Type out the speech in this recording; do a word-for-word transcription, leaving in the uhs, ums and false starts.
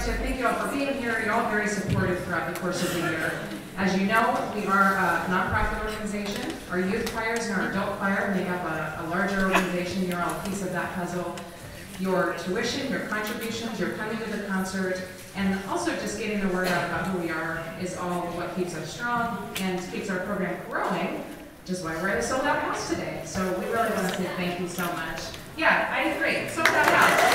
to thank you all for being here. You're all very supportive throughout the course of the year. As you know, we are a nonprofit organization. Our youth choirs and our adult choir make up a, a larger organization. You're all a piece of that puzzle. Your tuition, your contributions, your coming to the concert, and also just getting the word out about who we are is all what keeps us strong and keeps our program growing, which is why we're at a sold-out house today. So we really want to say thank you so much. Yeah, I agree. Sold-out house.